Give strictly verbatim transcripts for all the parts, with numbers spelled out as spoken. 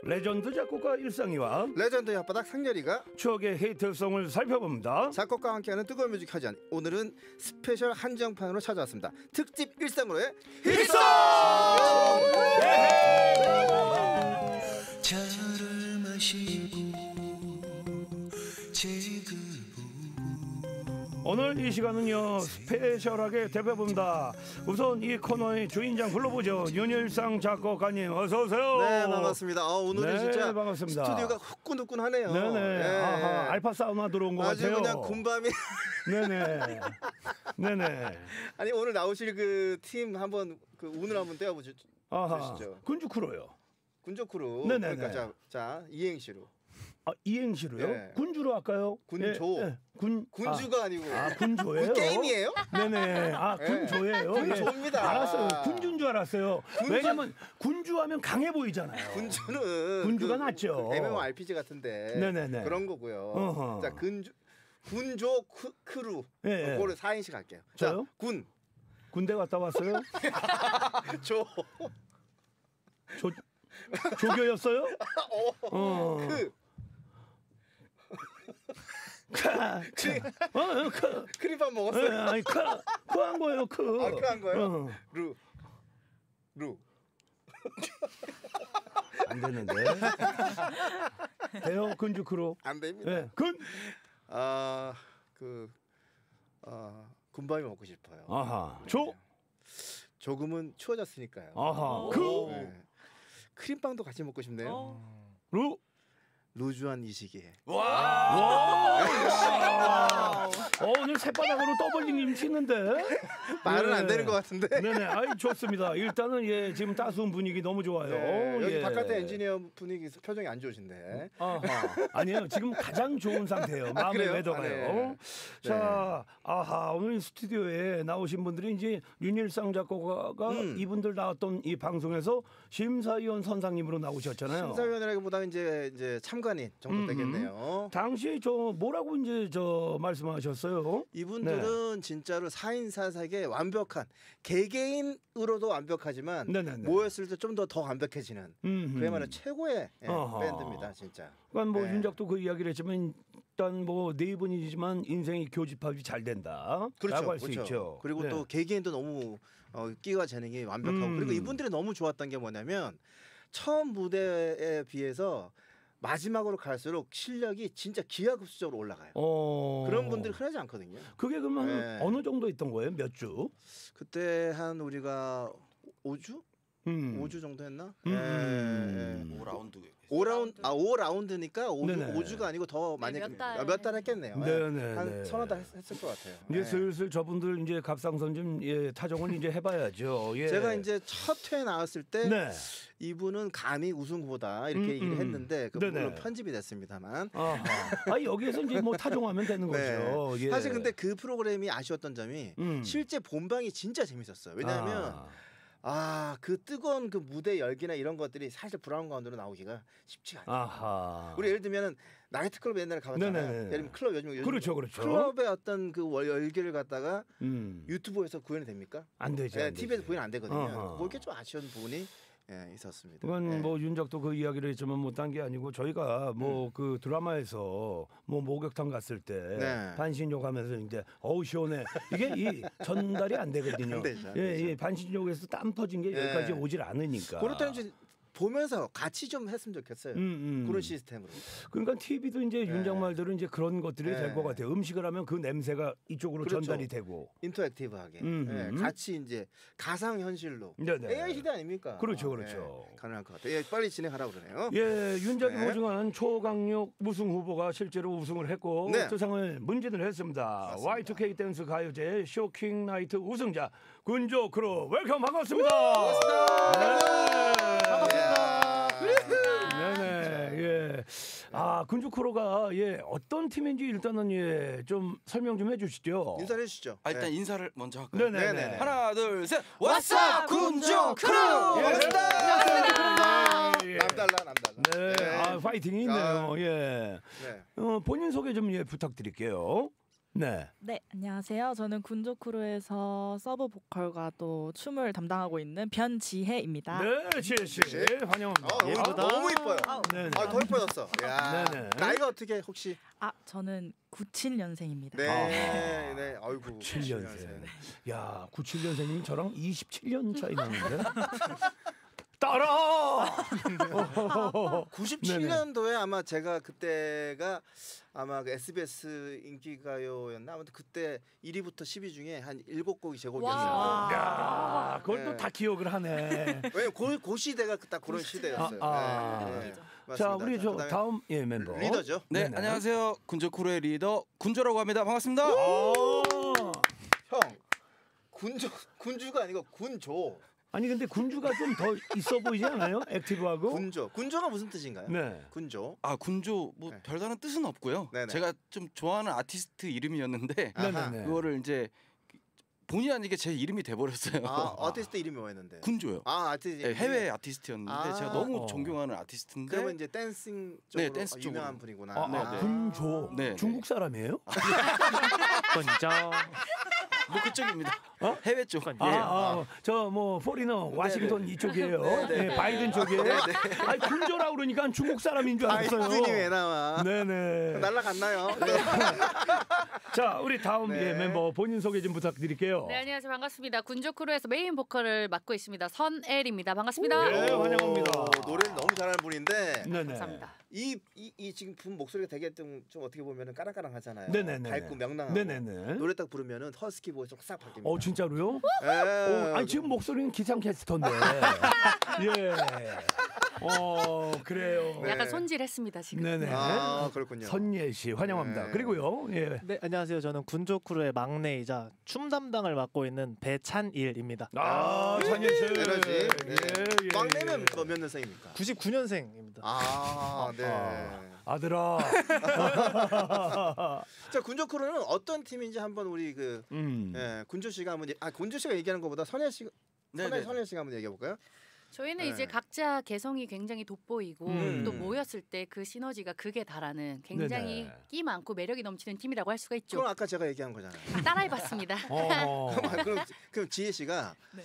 레전드 작곡가 일상이와 레전드 혓바닥 상렬이가 추억의 히트송을 살펴봅니다. 작곡가와 함께하는 뜨거운 뮤직 화전. 오늘은 스페셜 한정판으로 찾아왔습니다. 특집 일상으로의 히트송! 차를 마시고 책을 오늘 이 시간은요 스페셜하게 대표봅니다. 우선 이 코너의 주인장 불러보죠. 윤일상 작곡가님 어서 오세요. 네, 반갑습니다. 어, 오늘은 네, 진짜 반갑습니다. 스튜디오가 후끈후끈하네요. 네네. 네. 아하, 알파 사우나 들어온 것 아주 같아요. 그냥 군밤이. 네네. 네네. 아니 오늘 나오실 그 팀 한번 그 운을 한번 떼어보시죠. 아하. 군주크루요. 군조크루. 네네네. 그러니까 자, 자 이행시로. 아 이행시로요? 네. 군주로 할까요? 군조. 예, 예. 군 군주가 아, 아, 니고 아 군조예요? 게임이에요? 네네. 아 군조예요. 네. 군조입니다. 예. 알았어요. 군주인 줄 알았어요. 군주. 왜냐면 군주하면 강해 보이잖아요. 군주는 군주가 그, 낫죠. 그 엠엠오알피지 같은데 네네네. 그런 거고요. 어허. 자 군주 군조 크, 크루. 예, 예. 그거를 사인씩 할게요. 저요? 자, 군. 군대 갔다 왔어요? 조. 조 조교였어요? 어. 어. 크. 크. 어, 크. 크림밥 예, 먹었어요? 아니 크. 크한 거예요, 크. 아, 크한 거예요? 어. 루. 루. 안 되는데. 돼요, 군주크루. 안 됩니다. 예, 군. 아, 그 아, 군밤이 먹고 싶어요. 아하. 조. 조금은 추워졌으니까요. 아하. 그. 네. 크림빵도 같이 먹고 싶네요. 어. 루. 루즈한 이 시기에. 와. 어, 오늘 새바닥으로 더블링님 치는데 말은 네. 안 되는 것 같은데. 네네, 아이 좋습니다. 일단은 예 지금 따스운 분위기 너무 좋아요. 네, 여기 예. 바깥에 엔지니어 분위기 표정이 안 좋으신데. 아하. 아니에요. 지금 가장 좋은 상태예요. 마음의 그래요? 외도가요. 아, 네. 자, 아하 오늘 스튜디오에 나오신 분들이 이제 윤일상 작곡가가 음. 이분들 나왔던 이 방송에서 심사위원 선상님으로 나오셨잖아요. 심사위원이라기보다는 이제 이제 참관인 정도 음, 되겠네요. 당시에 저 뭐라고 이제 저 말씀하셨어요? 이분들은 네. 진짜로 사인사색의 완벽한 개개인으로도 완벽하지만 네네네. 모였을 때 좀 더 더 완벽해지는 음흠. 그야말로 최고의 예, 어허. 밴드입니다, 진짜. 그러니까 뭐 네. 윤작도 그 이야기를 했지만 일단 뭐 네 분이지만 인생이 교집합이 잘 된다. 그렇죠, 라고 할 수 그렇죠. 있죠. 그리고 네. 또 개개인도 너무 어, 끼와 재능이 완벽하고 음. 그리고 이분들이 너무 좋았던 게 뭐냐면 처음 무대에 비해서 마지막으로 갈수록 실력이 진짜 기하급수적으로 올라가요. 어... 그런 분들이 흔하지 않거든요. 그게 그러면 네. 어느 정도 있던 거예요? 몇 주? 그때 한 우리가 오 주? 음. 오 주 정도 했나? 음. 예, 예. 오 라운드. 오 라운드 아 오 라운드니까 오 주 네네. 오 주가 아니고 더 많이 몇 달. 몇 달 했겠네요. 네네. 한 서너 달 했, 했을 것 같아요. 이제 예. 슬슬 저분들 이제 갑상선 좀 예, 타정을 이제 해봐야죠. 예. 제가 이제 첫 회 나왔을 때 네. 이분은 감히 우승 후보다 이렇게 음, 얘기를 음. 했는데 그 네네. 물론 편집이 됐습니다만. 아하. 아 여기에서 이제 뭐 타정하면 되는 네. 거죠. 예. 사실 근데 그 프로그램이 아쉬웠던 점이 음. 실제 본방이 진짜 재밌었어요. 왜냐하면 아. 아, 그 뜨거운 그 무대 열기나 이런 것들이 사실 브라운 관으로 나오기가 쉽지가 않아요. 아하. 우리 예를 들면은 나이트클럽 옛날에 가봤잖아요. 네네네. 예를 들면 클럽 요즘 요즘 그렇죠, 그렇죠. 클럽의 어떤 그 월- 열기를 갖다가 음. 유튜브에서 구현이 됩니까? 안 되죠. 예, 안 티비에서 되지. 구현 안 되거든요. 어허. 그게 좀 아쉬운 부분이 예, 있었습니다. 그건 예. 뭐 윤작도 그 이야기를 했지만 못한 게 아니고 저희가 뭐 그 드라마에서 뭐 목욕탕 갔을 때 네. 반신욕 하면서 이제 어우 시원해 이게 이 전달이 안 되거든요. 안 되죠, 안 예, 되죠. 예, 반신욕에서 땀 터진 게 예. 여기까지 오질 않으니까. 그럴 때는 이제 보면서 같이 좀 했으면 좋겠어요. 음, 음. 그런 시스템으로. 그러니까 티비도 이제 윤작 말대로 이제 그런 것들이 네. 될 것 같아요. 음식을 하면 그 냄새가 이쪽으로 그렇죠. 전달이 되고. 인터랙티브하게 음, 예, 같이 이제 가상 현실로 네네. 에이아이 시대 아닙니까? 그렇죠, 그렇죠. 예, 가능할 것 같아요. 예, 빨리 진행하라고 그러네요. 예, 윤작이 네. 보증한 초강력 우승 후보가 실제로 우승을 했고 네. 수상을 문진을 했습니다. 맞습니다. 와이 투 케이 댄스 가요제 쇼킹 나이트 우승자 군조 크루 웰컴 반갑습니다. 반갑습니다. 네네, 예. 아 군조 크루가 예 어떤 팀인지 일단은 예 좀 설명 좀 해주시죠. 인사해 주시죠. 아, 일단 네. 인사를 먼저 할까요? 네네네. 네네네. 하나, 둘, 셋. 왓썹 군조 크루! 반갑습니다. 예. 남달라 남달라. 네, 아 파이팅이 있네요. 아. 예. 네. 어, 본인 소개 좀 예, 부탁드릴게요. 네. 네, 안녕하세요. 저는 군조크루에서 서브 보컬과 또 춤을 담당하고 있는 변지혜입니다. 네, 지혜 씨 네. 환영합니다. 어, 너무, 너무 이뻐요. 아우. 네. 아, 더 이뻐졌어. 야. 네네. 나이가 어떻게 혹시? 아, 저는 구십칠 년생입니다. 네, 아하. 네. 아이고. 칠 년생. 야, 구십칠 년생이면 저랑 이십칠 년 차이 나는데. 따라. 구십칠 년도에 아마 제가 그때가 아마 그 에스비에스 인기가요였나 아무튼 그때 일 위부터 십 위 중에 한 일곱 곡이 제 곡이었어요. 와. 야, 그걸 네. 또 다 기억을 하네. 왜냐면 그, 그 시대가 딱 그런 시대였어요. 아, 아. 네, 네. 자, 맞습니다. 우리 저 그다음에 다음 예 멤버 리더죠. 네, 네네. 안녕하세요. 군조크루의 리더 군조라고 합니다. 반갑습니다. 오! 형 군조 군주가 아니고 군조. 아니 근데 군주가 좀 더 있어 보이지 않아요? 액티브하고. 군조. 군조가 무슨 뜻인가요? 네. 군조. 아, 군조 뭐 네. 별다른 뜻은 없고요. 네네. 제가 좀 좋아하는 아티스트 이름이었는데 아하. 네네네. 그거를 이제 본의 아니게 제 이름이 돼 버렸어요. 아, 아티스트 이름이 뭐였는데? 군조요. 아, 아티스트. 네, 해외 아티스트였는데 아. 제가 너무 어. 존경하는 아티스트인데 그러면 이제 댄싱 쪽으로 네, 댄스 쪽으로. 유명한 분이구나. 아, 네, 아, 네. 군조. 네, 중국 사람이에요? 건져. 뭐 그쪽입니다. 어? 해외 쪽. 아, 아, 저 뭐 포리너 와싱턴 이쪽이에요. 네, 네, 바이든 쪽이에요. 아니 군조라 그러니까 중국 사람인 줄 알았어요. 아이스님이 왜 나와? 네네. 날라갔나요? 네. 자, 우리 다음 네. 예, 멤버 본인 소개 좀 부탁드릴게요. 네, 안녕하세요. 반갑습니다. 군조크루에서 메인 보컬을 맡고 있습니다. 선엘입니다. 반갑습니다. 네, 환영합니다. 오, 노래를 너무 잘하는 분인데 네네. 감사합니다. 이, 이, 이 지금 분 목소리가 되게 좀, 좀 어떻게 보면은 까랑까랑하잖아요. 네네네. 밝고 명랑하고. 네네네. 노래 딱 부르면은 허스키 보이스로 싹 바뀝니다. 어 진짜로요? 예. 어, 아니 지금 목소리는 기상캐스터인데. 예. 어 그래요. 네. 약간 손질했습니다 지금. 네네. 아 그렇군요. 선예 씨 환영합니다. 네. 그리고요. 예. 네, 안녕하세요. 저는 군조크루의 막내이자 춤 담당을 맡고 있는 배찬일입니다. 아 찬예 씨. 에너지. 네. 예, 예, 막내는 예. 뭐 몇 년생입니까? 구십구 년생입니다. 아, 네. 아. 아들아. 자 군조크루는 어떤 팀인지 한번 우리 그 음. 예, 군조 씨가 한번 얘- 아 군조 씨가 얘기하는 것보다 선혜 씨 네, 선혜 네. 선혜 씨가 한번 얘기해 볼까요? 저희는 네. 이제 각자 개성이 굉장히 돋보이고 음. 또 모였을 때 그 시너지가 극에 달하는 굉장히 네네. 끼 많고 매력이 넘치는 팀이라고 할 수가 있죠. 그럼 아까 제가 얘기한 거잖아요. 따라해봤습니다. 어. 그럼 그럼, 그럼 지혜 씨가 네.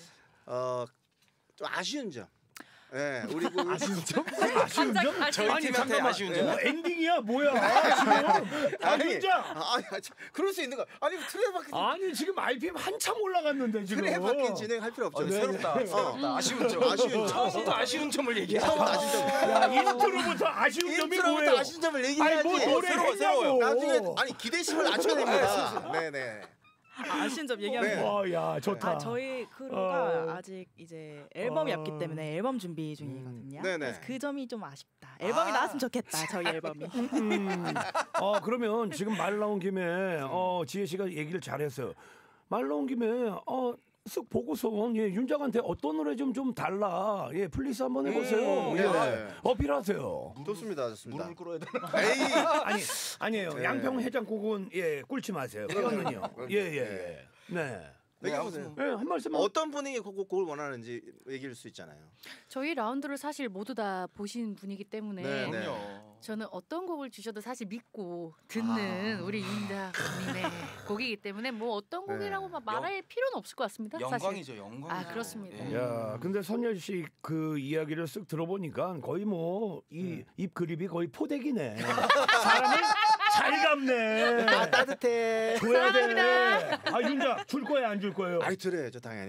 어좀 아쉬운 점. 예, 우리 그 아쉬운 점? 아쉬운 점? 저희 아니, 팀한테 잠깐만. 아쉬운 점. 뭐 엔딩이야 뭐야? 지금? 아 아니, 진짜? 아, 아니, 아, 참, 그럴 수 있는 거. 아니 틀에 박힌 아니 지금 알피엠 한참 올라갔는데 지금. 틀에 박힌 진행할 필요 없죠. 아, 네, 새롭다. 네. 새롭다. 아쉬운 점. 아쉬운 점. 처음부터 아쉬운 점을 얘기해. 처음부터 아쉬운 점. 야 인트로부터 아쉬운 점이 인트로부터 뭐예요? 아쉬운 점을 아니 얘기해야지. 뭐 노래 새로워, 했냐고. 새로워요. 나중에 아니 기대심을 낮춰야 됩니다. 네네. 아, 아쉬운 점 얘기하면 네. 와, 야 좋다. 아, 저희 크루가 어. 아직 이제 앨범이 어. 없기 때문에 앨범 준비 중이거든요. 음. 네네. 그래서 그 점이 좀 아쉽다. 앨범이 아. 나왔으면 좋겠다. 저희 앨범이. 음. 어 그러면 지금 말 나온 김에 어 지혜 씨가 얘기를 잘했어요. 말 나온 김에 어. 쓱 보고서 예 윤작한테 어떤 노래 좀 좀 달라 예 플리스 한번 해보세요. 음, 예 네. 어필하세요. 좋습니다, 좋습니다. 물을 끓어야 되나? 에이, 아니 아니에요. 네. 양평 해장국은 예 꿀지 마세요. 이거는요. 예예 예. 네. 얘기해 보세요. 예, 한 말씀만. 어떤 분위기 곡, 곡을 원하는지 얘기할 수 있잖아요. 저희 라운드를 사실 모두 다 보신 분이기 때문에 네, 네. 그럼요. 저는 어떤 곡을 주셔도 사실 믿고 듣는 우리 윤다님의 곡이기 때문에 뭐 어떤 네. 곡이라고 막 말할 필요는 없을 것 같습니다. 사실. 영광이죠, 영광. 아, 그렇습니다. 예. 야, 근데 선열 씨 그 이야기를 쓱 들어보니까 거의 뭐 이 입 그립이 거의 포대기네. 사람을 잘 감네. 아 따뜻해. 줘야 돼. 아 윤자 줄 거야 안 줄 거예요? 아이 드려야죠 당연히.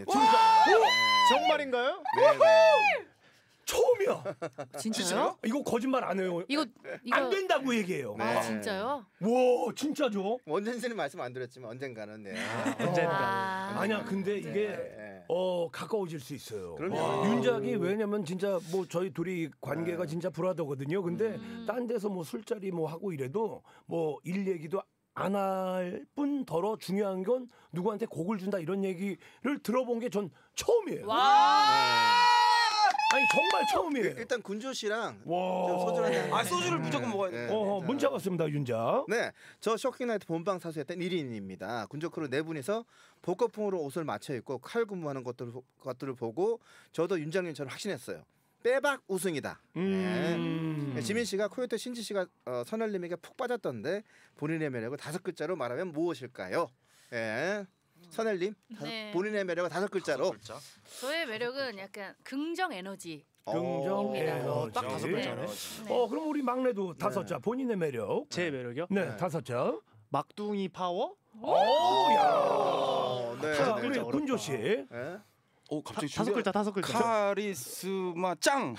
정말인가요? 네, 네. 처음이야. 진짜요? 이거 거짓말 안 해요. 이거 이거 안 된다고 얘기해요. 네. 아 진짜요? 와 진짜죠? 원장님은 말씀 안 드렸지만 언젠가는 네. 언젠가. 아, 아니야 근데 이게 네. 어 가까워질 수 있어요. 그럼요. 와, 윤작이 왜냐면 진짜 뭐 저희 둘이 관계가 네. 진짜 불하더거든요. 근데 음. 딴 데서 뭐 술자리 뭐 하고 이래도 뭐 일 얘기도 안 할 뿐더러 중요한 건 누구한테 곡을 준다 이런 얘기를 들어본 게 전 처음이에요. 아니 정말 처음이에요. 일단 군조 씨랑 와. 좀 소주 한잔. 아, 소주를 무조건 먹어야 돼. 네. 어, 문자 왔습니다 윤작. 네, 저 쇼킹나이트 본방 사수였던 일 인입니다. 군조크루 네 분이서 복고풍으로 옷을 맞춰 입고 칼 근무하는 것들을, 것들을 보고 저도 윤장님처럼 확신했어요. 빼박 우승이다. 음. 네. 지민 씨가 코요태 신지 씨가 어, 선열님에게 푹 빠졌던데 본인의 매력을 다섯 글자로 말하면 무엇일까요? 예. 선열님 네. 본인의 매력을 다섯 글자로. 글자. 저의 매력은 약간 긍정 에너지. 긍정 입니다. 에너지. 어, 딱 다섯 글자네. 네. 어 그럼 우리 막내도 다섯 자 본인의 매력. 제 매력이요? 네, 네. 다섯 자. 막둥이 파워? 오, 야. 어, 네, 자, 네. 우리 어렵다. 군조 씨. 예? 오 다, 갑자기 다섯 준비가- 글자 다섯 글자. 카리스마 짱.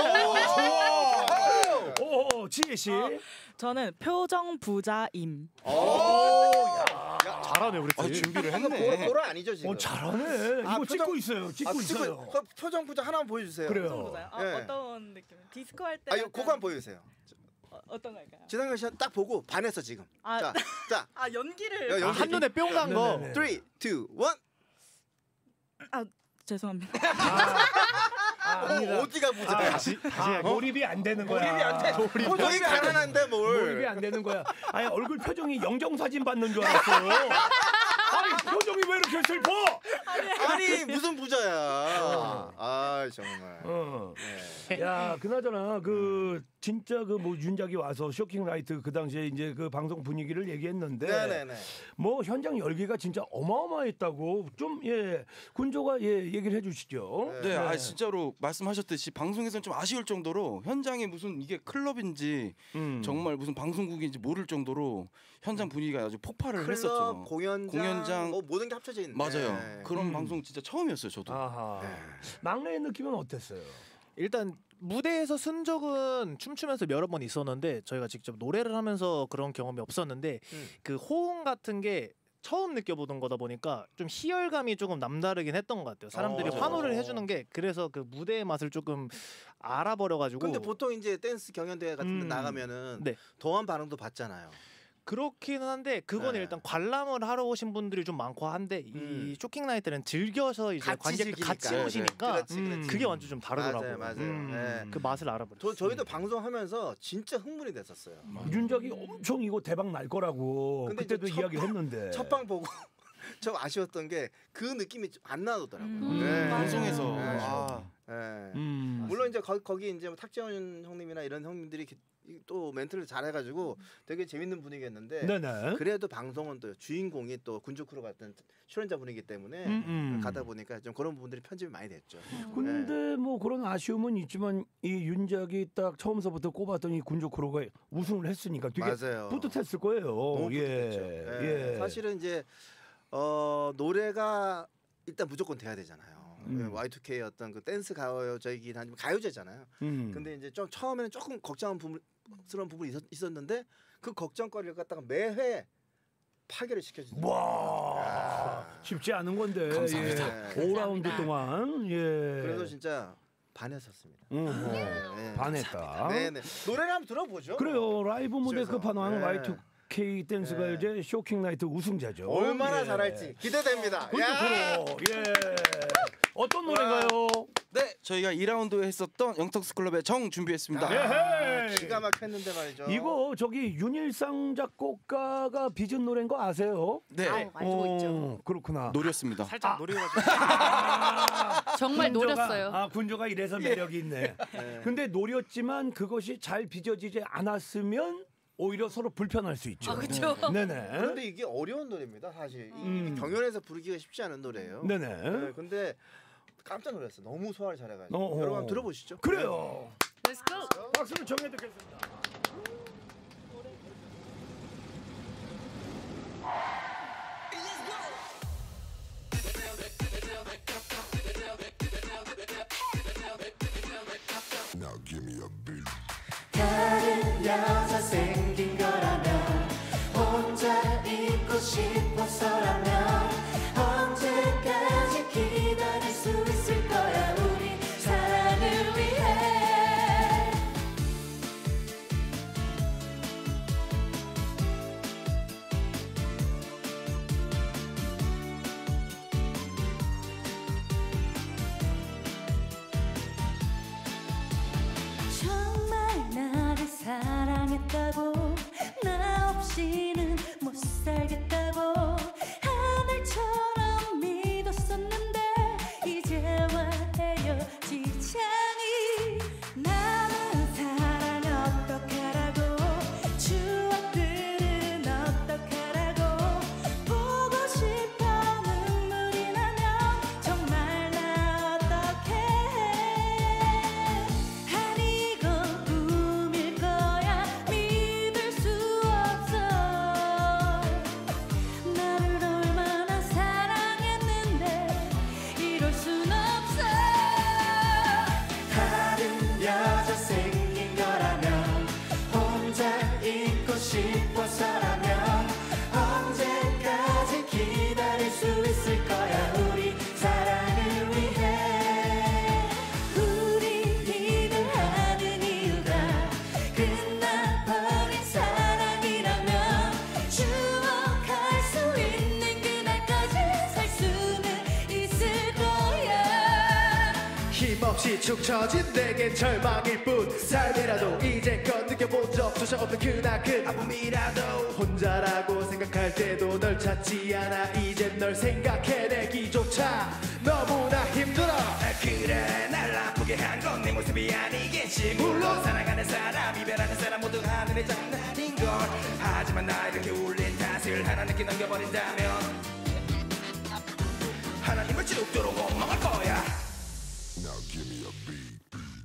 오, 지혜 씨. 저는 표정 부자임. 오, 야. 잘하네 우리 아, 팀. 준비를 방금 했네. 보라, 보라 아니죠 지금? 어, 잘하네. 아, 이거 표정- 찍고 있어요. 찍고 아, 있어요. 그 표정 부자 하나만 보여주세요. 그래요. 표정 부자요? 어, 예. 어떤 느낌? 디스코 할 때. 아, 이거 약간- 그거 한번 보여주세요. 어, 어떤 걸까요? 지상렬 씨 딱 보고 반했어 지금. 아, 자, 자, 아 연기를. 야, 아, 연기. 한눈에 뿅 간 거. 네네네. 삼, 이, 일. 죄송합니다. 아, 아니다. 어, 어디가 부자야? 아, 다시 다시 아, 할게. 몰입이 안 되는 거야. 몰입이 안 돼. 표정이 가난한데 뭘? 몰입이 안 되는 거야. 아니 얼굴 표정이 영정 사진 받는 줄 알았어요. 아니 표정이 왜 이렇게 슬퍼? 아니 무슨 부자야? 아 정말. 어. 네. 야, 그나저나 그 진짜 그 뭐 윤작이 와서 쇼킹 라이트 그 당시에 이제 그 방송 분위기를 얘기했는데 네네네. 뭐 현장 열기가 진짜 어마어마했다고 좀 예 군조가 예 얘기를 해주시죠. 네. 네, 아 진짜로 말씀하셨듯이 방송에서는 좀 아쉬울 정도로 현장에 무슨 이게 클럽인지 음. 정말 무슨 방송국인지 모를 정도로 현장 분위기가 아주 폭발을 클럽, 했었죠. 공연장, 공연장. 뭐 모든 게 합쳐져 있는. 맞아요. 네. 그런 음. 방송 진짜 처음이었어요, 저도. 아하. 네. 막내의 느낌은 어땠어요? 일단 무대에서 쓴 적은 춤추면서 여러 번 있었는데 저희가 직접 노래를 하면서 그런 경험이 없었는데 음. 그 호응 같은 게 처음 느껴보던 거다 보니까 좀 희열감이 조금 남다르긴 했던 것 같아요. 사람들이 어. 환호를 해주는 게 그래서 그 무대의 맛을 조금 알아버려가지고 근데 보통 이제 댄스 경연대회 같은 데 음. 나가면은 네. 동안 반응도 받잖아요. 그렇기는 한데 그건 네. 일단 관람을 하러 오신 분들이 좀 많고 한데 음. 이 쇼킹 나이트는 즐겨서 이제 같이 관객 즐기니까. 같이 네, 네. 오시니까 그렇지, 음. 그렇지. 그게 완전 좀 다르더라고요. 맞아요, 맞아요. 음. 네. 그 맛을 알아버렸어요. 저 저희도 방송하면서 진짜 흥분이 됐었어요. 윤작이 엄청 이거 대박 날 거라고 근데 그때도 이제 첫 이야기를 했는데 첫 방 보고 저 아쉬웠던 게 그 느낌이 안 나오더라고요. 음. 네. 방송에서 네. 아, 네. 음. 물론 이제 거, 거기 이제 뭐 탁재훈 형님이나 이런 형님들이 기- 또 멘트를 잘해가지고 되게 재밌는 분위기였는데 네네. 그래도 방송은 또 주인공이 또 군조크루 같은 출연자분이기 때문에 음, 음. 가다 보니까 좀 그런 부분들이 편집이 많이 됐죠. 근데 뭐 그런 아쉬움은 있지만 이 윤작이 딱 처음서부터 꼽았던 이 군조크루가 우승을 했으니까 되게 맞아요. 뿌듯했을 거예요. 너무 예. 뿌듯했죠. 예. 예. 사실은 이제 어, 노래가 일단 무조건 돼야 되잖아요. 음. 와이투케이 어떤 그 댄스 가요적이긴 하지만 가요제잖아요. 음. 근데 이제 좀 처음에는 조금 걱정한 부분스러운 부분이 있었, 있었는데 그 걱정거리를 갖다가 매회 파괴를 시켜주는. 와 쉽지 않은 건데 감사합니다. 예. 오 라운드 동안 예. 그래서 진짜 반했었습니다. 음, 뭐 네. 반했다. 네네. 노래를 한번 들어보죠. 그래요 라이브 무대 그래서, 끝판왕 네. 와이투케이 댄스 네. 가요제 쇼킹 나이트 우승자죠. 얼마나 예. 잘할지 기대됩니다. 군조크루 예. 어떤 노래인가요? 네, 저희가 이 라운드에 했었던 영턱스 클럽의 정 준비했습니다. 예. 기가 막혔는데 말이죠. 이거 저기 윤일상 작곡가가 빚은 노래인 거 아세요? 네, 아우, 알고 있죠. 어, 그렇구나. 노렸습니다. 살짝 노려가지고 정말 군조가- 노렸어요. 아 군조가 이래서 매력이 있네. 네. 근데 노렸지만 그것이 잘 빚어지지 않았으면 오히려 서로 불편할 수 있죠. 아, 그쵸. 네네. 그런데 이게 어려운 노래입니다. 사실 이- 음. 이 경연에서 부르기가 쉽지 않은 노래예요. 네네. 네, 근데 깜짝 놀랐어요. 너무 소화를 잘해가지고. 어어. 여러분 한번 들어보시죠. 그래요. Let's go. 박수를 청해 듣겠습니다. Now give me a beat. 다른 여자 생긴 거라면 혼자 있고 싶어서라면 언제까지 기다릴 수 있을 거야 우리 사랑을 위해 정말 나를 사랑했다고 나 없이는 못 살겠다고 하늘처럼 믿었었는데 이제와 헤어지자니 남은 사랑 어떡하라고 추억들은 어떡하라고 보고 싶어 눈물이 나면 정말 나 어떡해 아니 이건 꿈일 거야 믿을 수 없어 나를 얼마나 사랑했는데 이럴 순 없어 다른 여자 생긴 거라면 혼자 있고 싶어서라면 언제까지 기다릴 수 있을 거야 우리 사랑을 위해 우리 일을 하는 이유가 끝나버린 사랑이라면 추억할 수 있는 그날까지 살 수는 있을 거야 힘없이 축 처진 내겐 절망일 뿐 삶이라도 이제껏 느껴본 적 조차 없는 그날 그 아픔이라도 혼자라고 생각할 때도 널 찾지 않아 이젠 널 생각해내기조차 너무나 힘들어 그래 날 아프게 한 건 내 모습이 아니겠지 물론 사랑하는 사람 이별하는 사람 모두 하늘의 장난인걸 하지만 나 이렇게 울린 탓을 하나님께 넘겨버린다면 하나님을 죽도록 원망할 거야 Now give me a beat.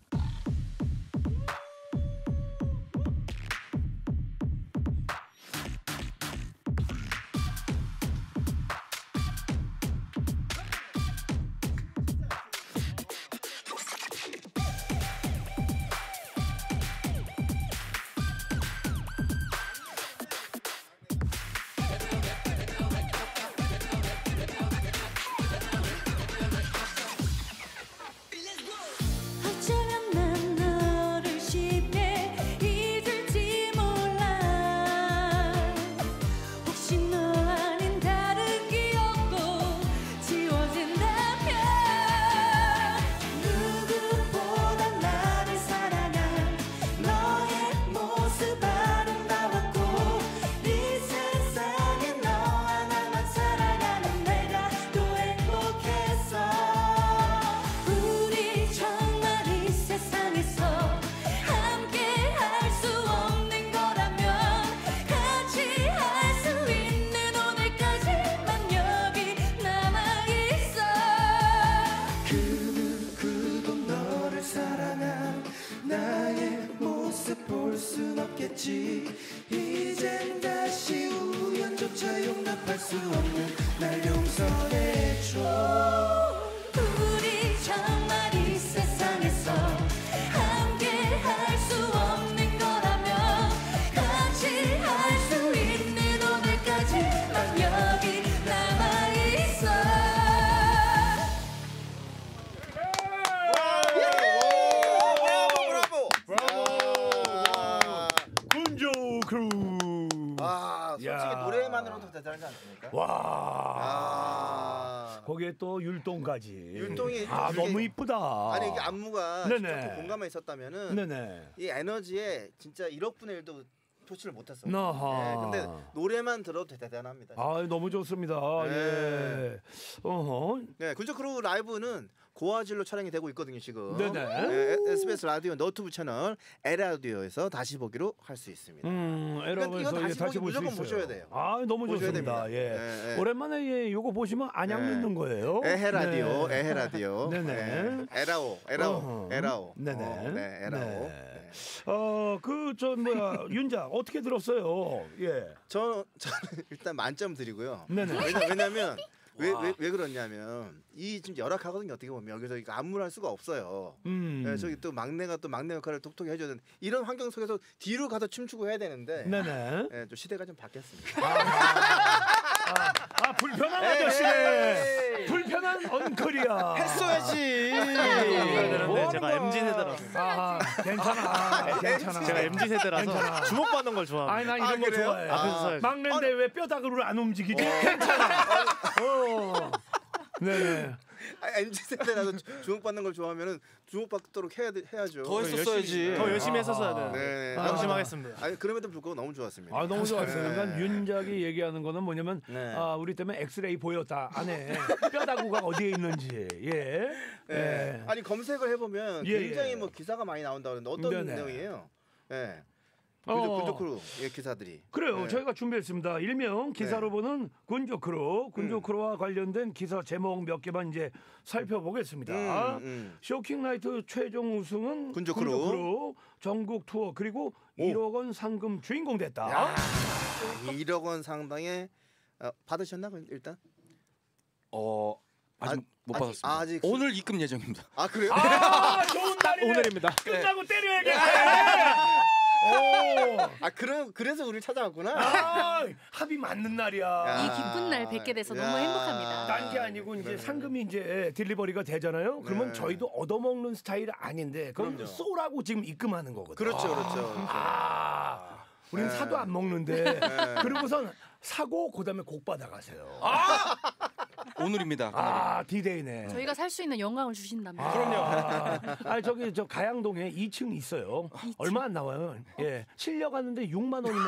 어쩌면 난 너를 쉽게 잊을지 몰라 혹시 너 아닌 다른 기억도 지워진다면 누구보다 나를 사랑한 너의 모습 아름다웠고 이 세상에 너 하나만 사랑하는 내가 또 행복했어 우리 정말 이 세상에서 함께 할 수 없는 거라면 같이 할 수 있는 오늘까지만 여기 남아있어 그 누구도 너를 사랑한 나의 모습 볼 순 없겠지 이젠 다시 우연조차 용납할 수 없는 날 용서해줘 우리 정말 이 세상에서 함께 할 수 없는 거라면 같이 할 수 있는 오늘까지만 여기 남아있어 브라보 군조 크루. 아 솔직히 야. 노래만으로도 대단하지 않습니까? 와. 아 거기에 또 율동까지. 율동이 아 이게- 너무 이쁘다. 아니 이게 안무가 네네. 진짜 그 공감에 있었다면은 네네. 이 에너지에 진짜 일억분의 일도 표출을 못했어. 아하. 네, 근데 노래만 들어도 대단합니다. 아 너무 좋습니다. 네. 예. 어허. 네, 군조 크루 라이브는 고화질로 촬영이 되고 있거든요 지금. 네네. 네, 에스비에스 라디오 너튜브 채널 에라디오에서 다시 보기로 할 수 있습니다. 음, 이건 에러에서 다시 다시 보기 볼 수 무조건 있어요. 보셔야 돼요. 아 너무 보셔야 좋습니다. 됩니다. 예. 네, 네. 오랜만에 예, 요거 보시면 안양 네. 믿는 거예요. 에헤라디오, 네. 에헤라디오. 네네. 네. 에라오, 에라오, 어허. 에라오. 네네. 어, 네, 에라오. 네. 네. 어, 그 저 뭐야 윤자 어떻게 들었어요? 예. 저 저는 일단 만점 드리고요. 네네. 왜냐, 왜냐면 왜 왜 왜 그러냐면 이 지금 열악하거든요. 어떻게 보면 여기서 이거 안무를 할 수가 없어요. 음. 네, 저기 또 막내가 또 막내 역할을 톡톡히 해줘야 되는 이런 환경 속에서 뒤로 가서 춤추고 해야 되는데 네네. 네, 좀 시대가 좀 바뀌었습니다. 아, 아 불편한 아저씨네. 에이. 불편한 언클이야. 했어야지. 되는데 제가 거야? 엠지 세대라서. 아, 괜찮아. 아, 괜찮아. 제가 엠지 세대라서 괜찮아. 주목받는 걸 좋아합니다. 아니 나 이런 아, 거 그래요? 좋아해. 앞에서 서야지. 막내인데 왜 뼈다구를 안 움직이지? 괜찮아. 어. 네. 아, 엠지 세대라도 주목받는 걸 좋아하면은 주목받도록 해야 해야죠. 더 했었어야지. 더 열심히 했었어야 돼. 네. 아, 열심히 하겠습니다. 아니 그럼에도 불구하고 너무 좋았습니다. 아 너무 좋았어요. 네. 그러니까 윤작이 얘기하는 거는 뭐냐면 네. 아, 우리 때문에 엑스레이 보였다 안에 뼈다구가 어디에 있는지. 예. 네. 예. 아니 검색을 해보면 예, 굉장히 예. 뭐 기사가 많이 나온다 그러는데 어떤 네네. 내용이에요? 예. 어. 군조 군조크루 예, 기사들이. 그래요. 네. 저희가 준비했습니다. 일명 기사로 네. 보는 군조크루, 군조크루와 관련된 기사 제목 몇 개만 이제 살펴보겠습니다. 음, 음. 쇼킹나이트 최종 우승은 군조크루. 군조크루 전국 투어 그리고 일억 원 상금 주인공 됐다. 야, 일억 원 상당의 어, 받으셨나 그럼 일단? 어 아직 아, 못 아직- 받았습니다. 아, 아직 오늘 입금 예정입니다. 아 그래요? 아, 좋은 날이네. 오늘입니다. 끝나고 때려야겠네. 오. 아 그럼 그래서 우리 찾아왔구나. 아, 합이 맞는 날이야. 이 기쁜 날 뵙게 돼서 너무 야. 행복합니다. 딴 게 아니고 이제 그러네. 상금이 이제 딜리버리가 되잖아요. 그러면 네. 저희도 얻어먹는 스타일 아닌데 그럼 그럼요. 쏘라고 지금 입금하는 거거든. 그렇죠, 그렇죠. 아, 우리는 네. 사도 안 먹는데 네. 그리고선 사고 그다음에 곡 받아가세요. 오늘입니다. 그날이. 아, 디데이네. 저희가 살 수 있는 영광을 주신다면. 아, 아니 저기 저 가양동에 이 층 있어요. 얼마 안 나와요. 예, 실려 갔는데 육만 원이면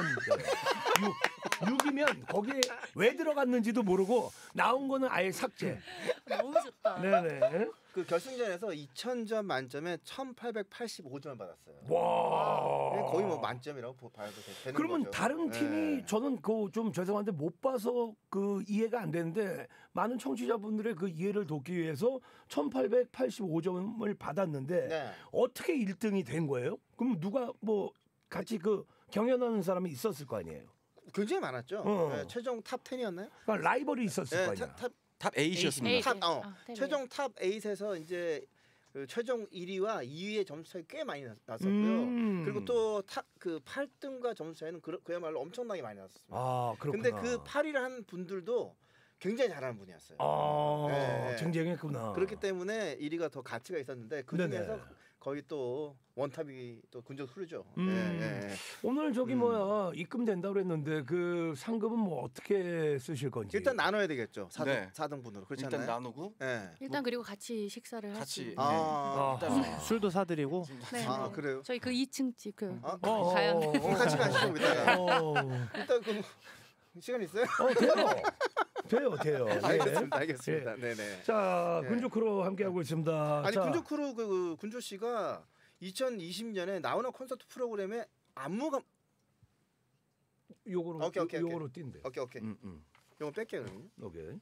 육 육이면 거기에 왜 들어갔는지도 모르고 나온 거는 아예 삭제. 너무 좋다. 네네. 그 결승전에서 이천 점 만점에 천팔백팔십오 점을 받았어요. 와. 거의 뭐 만점이라고 보- 봐도 되- 되는 그러면 거죠. 다른 팀이 네. 저는 그 좀 죄송한데 못 봐서 그 이해가 안 되는데 많은 청취자분들의 그 이해를 돕기 위해서 천팔백팔십오 점을 받았는데 네. 어떻게 일 등이 된 거예요? 그럼 누가 뭐 같이 그 경연하는 사람이 있었을 거 아니에요? 굉장히 많았죠. 어. 네, 최종 탑 텐이었나요? 그러니까 라이벌이 있었을 거 네, 아니야. 탑, 탑, 탑 에잇이었습니다. 에잇. 탑, 어. 아, 탑이에요. 최종 탑 에잇에서 이제 그 최종 일 위와 이 위의 점수 차이 꽤 많이 나- 났었고요. 음. 그리고 또 탑 그 팔 등과 점수 차이는 그, 그야말로 엄청나게 많이 났었습니다. 아, 그렇구나. 근데 그 팔 위를 한 분들도 굉장히 잘하는 분이었어요. 아, 네, 네. 쟁쟁했구나. 그렇기 때문에 일 위가 더 가치가 있었는데 그 네네. 중에서 거의 또 원탑이 또 군적 흐르죠. 음. 예, 예. 오늘 저기 음. 뭐야 입금된다고 그랬는데 그 상금은 뭐 어떻게 쓰실 건지. 일단 나눠야 되겠죠. 사등 네. 사등분으로 그렇지 일단 않나요? 나누고 예. 일단 그리고 같이 식사를 같이 하시. 아, 아. 일단 술도 사드리고 네, 아, 네. 그래요? 저희 그 이 층 집 그 아, 어, 가양. 어, 어, 같이 가시죠 이따가. 어, 일단 그 시간 있어요? 어, 돼요. 돼요, 돼요. 예. 알겠습니다, 알겠습니다. 네네. 자, 예. 군주크로 함께하고 있습니다. 아니 자, 군조 크루 그, 그 군조 씨가 이천이십 년에 나훈아 콘서트 프로그램에 안무가 요거로 오케이, 오케이, 오케이. 요거로 뛴대. 오케이 오케이. 음, 음. 이거 뺄게요 그러면. 오케이.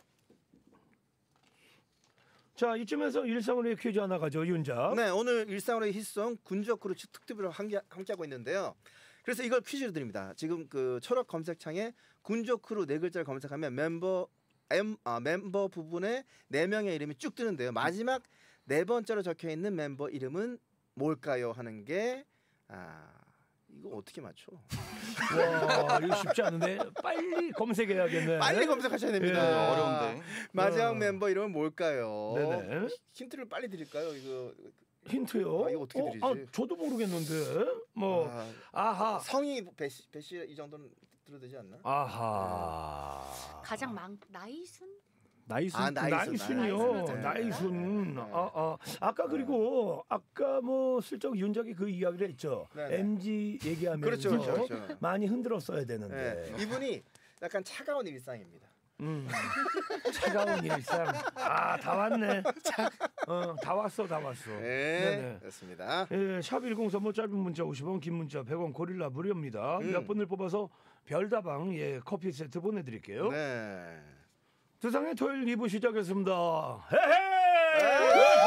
자, 이쯤에서 일상으로의 퀴즈 하나 가죠, 윤자. 네, 오늘 일상으로의 히송 군조 크루 특집으로 함께 함께하고 있는데요. 그래서 이걸 퀴즈로 드립니다. 지금 그 초록 검색창에 군조 크루 네 글자를 검색하면 멤버 M 아, 멤버 부분에 네 명의 이름이 쭉 뜨는데요. 마지막 네 번째로 적혀 있는 멤버 이름은 뭘까요? 하는 게 아, 이거 어떻게 맞춰? 와, 이거 쉽지 않은데 빨리 검색해야겠네. 빨리 검색하셔야 됩니다. 예. 어려운데. 마지막 어. 멤버 이름은 뭘까요? 네네. 힌트를 빨리 드릴까요? 이거 힌트요? 아, 이거 어떻게 드리지? 아, 저도 모르겠는데. 뭐 아, 아하. 성이 배시 배시 이 정도는 들어도 되지 않나? 아하. 가장 많 나이순? 나이스. 아, 나이순, 나이순이요. 나이순. 나이순. 네. 아, 아. 아까 그리고 아까 뭐 슬쩍 윤작이 그 이야기를 했죠. 네, 네. 엠지 얘기하면서 그렇죠, 그렇죠, 그렇죠. 많이 흔들었어야 되는데. 네. 이분이 약간 차가운 일상입니다. 음. 차가운 일상. 아, 다 왔네. 어, 다 왔어, 다 왔어. 네, 네네. 그렇습니다. 예, 샵 일공삼오 짧은 문자 오십 원, 긴 문자 백 원 고릴라 무료입니다. 음. 몇 분을 뽑아서 별다방 예, 커피 세트 보내드릴게요. 네. 두상의 토요일 이 부 시작했습니다. 헤헤!